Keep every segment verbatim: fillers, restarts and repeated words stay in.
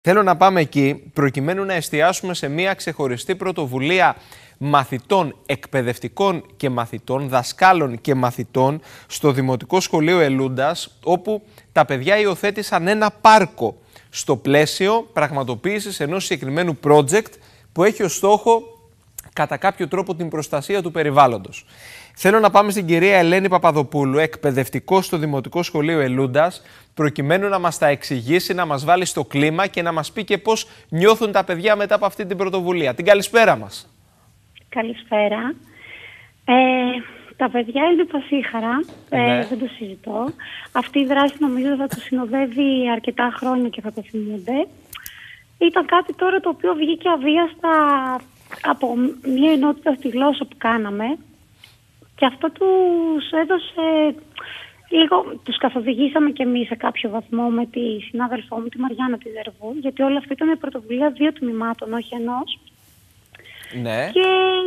Θέλω να πάμε εκεί προκειμένου να εστιάσουμε σε μια ξεχωριστή πρωτοβουλία μαθητών, εκπαιδευτικών και μαθητών, δασκάλων και μαθητών στο Δημοτικό Σχολείο Ελούντας, όπου τα παιδιά υιοθέτησαν ένα πάρκο στο πλαίσιο πραγματοποίησης ενός συγκεκριμένου project που έχει ως στόχο κατά κάποιο τρόπο την προστασία του περιβάλλοντος. Θέλω να πάμε στην κυρία Ελένη Παπαδοπούλου, εκπαιδευτικό στο Δημοτικό Σχολείο Ελούντας, προκειμένου να μας τα εξηγήσει, να μας βάλει στο κλίμα και να μας πει και πώς νιώθουν τα παιδιά μετά από αυτή την πρωτοβουλία. Την καλησπέρα μας. Καλησπέρα. Ε, τα παιδιά είναι πασίχαρα, Ναι. ε, δεν το συζητώ. Αυτή η δράση νομίζω θα το συνοδεύει αρκετά χρόνια και θα το θυμούνται. Ήταν κάτι τώρα το οποίο βγήκε αβίαστα από μια ενότητα στη γλώσσα που κάναμε και αυτό τους έδωσε λίγο, τους καθοδηγήσαμε και εμείς σε κάποιο βαθμό με τη συνάδελφό μου, τη Μαριάννα τη Δερβού, γιατί όλο αυτό ήταν μια πρωτοβουλία δύο τμήματων, όχι ενός. Ναι. Και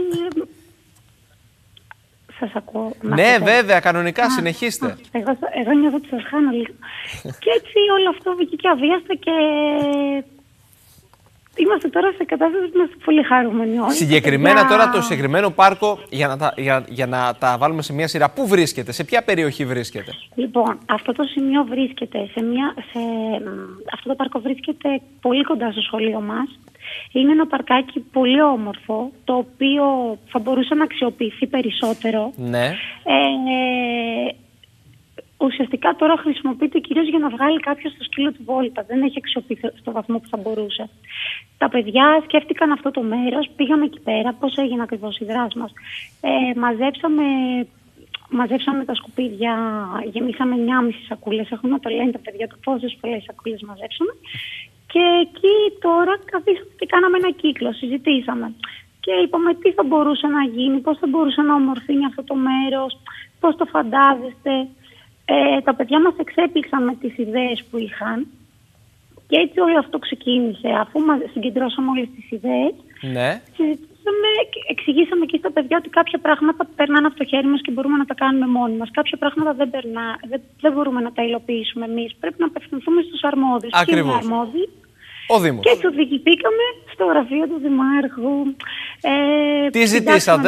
σας ακούω. Ναι, βέβαια, κανονικά, α, συνεχίστε. Α, εγώ, εγώ νιώθω ότι σας χάνω λίγο. Και έτσι όλο αυτό βγήκε αβίαστα και είμαστε τώρα σε κατάσταση που είμαστε πολύ χαρούμενοι όλοι. Συγκεκριμένα παιδιά... τώρα το συγκεκριμένο πάρκο, για να, τα, για, για να τα βάλουμε σε μια σειρά, πού βρίσκεται, σε ποια περιοχή βρίσκεται? Λοιπόν, αυτό το σημείο βρίσκεται σε μια... Σε, αυτό το πάρκο βρίσκεται πολύ κοντά στο σχολείο μας. Είναι ένα παρκάκι πολύ όμορφο, το οποίο θα μπορούσε να αξιοποιηθεί περισσότερο. Ναι. Ε, ουσιαστικά τώρα χρησιμοποιείται κυρίως για να βγάλει κάποιος το σκύλο του βόλτα. Δεν έχει αξιοποιηθεί στο βαθμό που θα μπορούσε. Τα παιδιά σκέφτηκαν αυτό το μέρος, πήγαμε εκεί πέρα, πώς έγινε ακριβώς η δράση μας. Ε, μαζέψαμε, μαζέψαμε τα σκουπίδια, γεμίσαμε εννιάμισι σακούλες. Έχουν να το λένε τα παιδιά του πόσες πολλές σακούλες μαζέψαμε. Και εκεί τώρα καθίσαμε και κάναμε ένα κύκλο, συζητήσαμε. Και είπαμε τι θα μπορούσε να γίνει, πώς θα μπορούσε να ομορφύνει αυτό το μέρος, πώς το φαντάζεστε. Ε, τα παιδιά μας εξέπληξαν με τις ιδέες που είχαν και έτσι όλο αυτό ξεκίνησε. Αφού μας συγκεντρώσαμε όλες τις ιδέες, ναι. συζητήσαμε, εξηγήσαμε και στα παιδιά ότι κάποια πράγματα περνάνε από το χέρι μας και μπορούμε να τα κάνουμε μόνοι μας. Κάποια πράγματα δεν, περνά, δεν, δεν μπορούμε να τα υλοποιήσουμε εμείς. Πρέπει να απευθυνθούμε στους αρμόδιους. Ακριβώς. Και αρμόδιοι. Ο Δήμος. Και έτσι οδηγηθήκαμε στο γραφείο του Δημάρχου. Ε, τι ζητήσατε?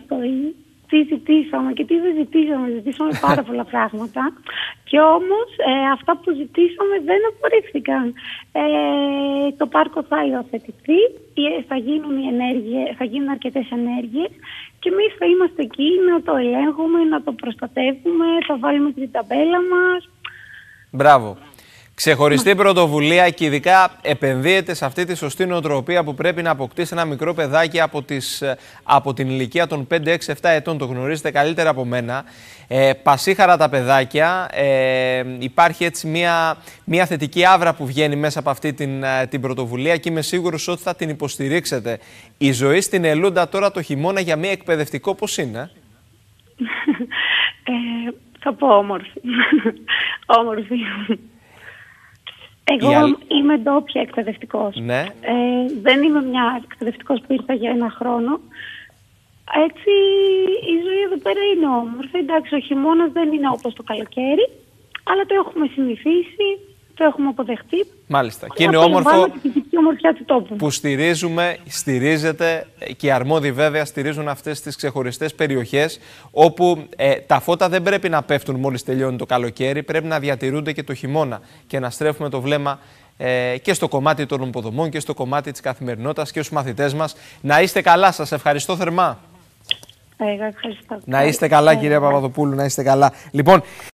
Τι ζητήσαμε και τι δεν ζητήσαμε. Ζητήσαμε πάρα πολλά πράγματα. Και όμως ε, αυτά που ζητήσαμε δεν απορρίφθηκαν. Ε, το πάρκο θα υιοθετηθεί, θα γίνουν, οι ενέργειες, θα γίνουν αρκετές ενέργειες και εμείς θα είμαστε εκεί να το ελέγχουμε, να το προστατεύουμε, θα βάλουμε την ταμπέλα μας. Μπράβο. Ξεχωριστή πρωτοβουλία και ειδικά επενδύεται σε αυτή τη σωστή νοοτροπία που πρέπει να αποκτήσει ένα μικρό παιδάκι από, τις, από την ηλικία των πέντε έξι επτά ετών. Το γνωρίζετε καλύτερα από μένα. Ε, πασίχαρα τα παιδάκια. Ε, υπάρχει έτσι μια, μια θετική άβρα που βγαίνει μέσα από αυτή την, την πρωτοβουλία και είμαι σίγουρος ότι θα την υποστηρίξετε. Η ζωή στην Ελούντα τώρα το χειμώνα για μια εκπαιδευτικό πώς είναι? ε, θα πω όμορφη. Όμορφη. Εγώ άλλη... είμαι ντόπια εκπαιδευτικός. Ναι. Ε, δεν είμαι μια εκπαιδευτικός που ήρθα για ένα χρόνο. Έτσι η ζωή εδώ πέρα είναι όμορφη. Εντάξει, ο χειμώνας δεν είναι όπως το καλοκαίρι, αλλά το έχουμε συνηθίσει, το έχουμε αποδεχτεί. Μάλιστα. Και είναι όμορφο τη φυσική ομορφιά του τόπου. Που στηρίζουμε, στηρίζεται και οι αρμόδιοι βέβαια στηρίζουν αυτές τις ξεχωριστές περιοχές όπου ε, τα φώτα δεν πρέπει να πέφτουν μόλις τελειώνει το καλοκαίρι, πρέπει να διατηρούνται και το χειμώνα και να στρέφουμε το βλέμμα ε, και στο κομμάτι των υποδομών και στο κομμάτι της καθημερινότητας και στους μαθητές μας. Να είστε καλά, σας ευχαριστώ θερμά. Εγώ ευχαριστώ. Να είστε καλά, κυρία Παπαδοπούλου, να είστε καλά. Λοιπόν,